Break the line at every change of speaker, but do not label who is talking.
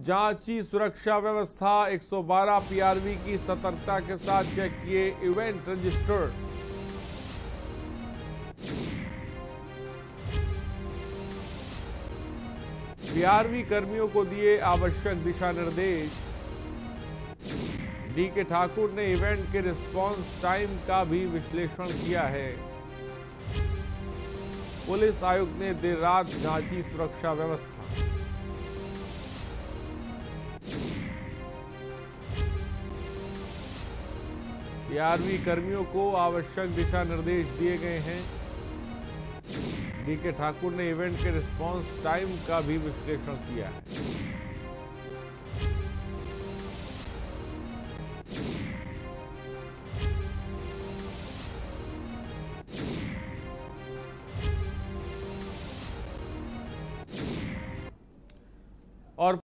जांची सुरक्षा व्यवस्था 112 पीआरवी की सतर्कता के साथ चेक किए इवेंट रजिस्टर्ड। पीआरवी कर्मियों को दिए आवश्यक दिशा निर्देश। डीके ठाकुर ने इवेंट के रिस्पांस टाइम का भी विश्लेषण किया है। पुलिस आयुक्त ने देर रात जांची सुरक्षा व्यवस्था। पीआरवी कर्मियों को आवश्यक दिशा निर्देश दिए गए हैं। डीके ठाकुर ने इवेंट के रिस्पांस टाइम का भी विश्लेषण किया है। और